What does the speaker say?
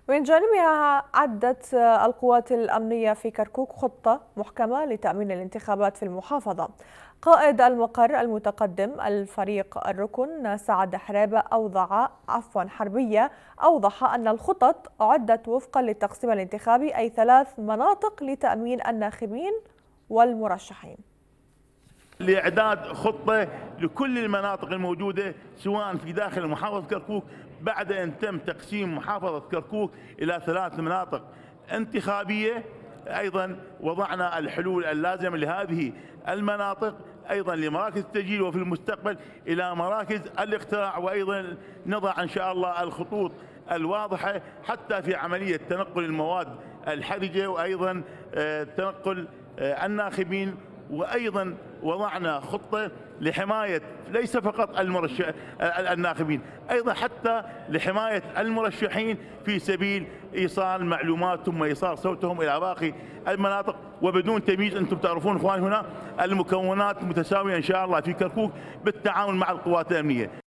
من جانبها عدت القوات الأمنية في كركوك خطة محكمة لتأمين الانتخابات في المحافظة. قائد المقر المتقدم الفريق الركن سعد حرابة أوضح أن الخطط أعدت وفقا للتقسيم الانتخابي، أي 3 مناطق لتأمين الناخبين والمرشحين، لإعداد خطة لكل المناطق الموجودة سواء في داخل محافظة كركوك بعد أن تم تقسيم محافظة كركوك إلى 3 مناطق انتخابية. أيضا وضعنا الحلول اللازمة لهذه المناطق أيضا لمراكز التسجيل، وفي المستقبل إلى مراكز الاقتراع، وأيضا نضع إن شاء الله الخطوط الواضحة حتى في عملية تنقل المواد الحرجة وأيضا تنقل الناخبين. وأيضا وضعنا خطة لحماية ليس فقط الناخبين، أيضا حتى لحماية المرشحين في سبيل إيصال معلوماتهم وإيصال صوتهم إلى باقي المناطق وبدون تمييز. أنتم تعرفون إخوان هنا المكونات متساوية إن شاء الله في كركوك بالتعاون مع القوات الأمنية.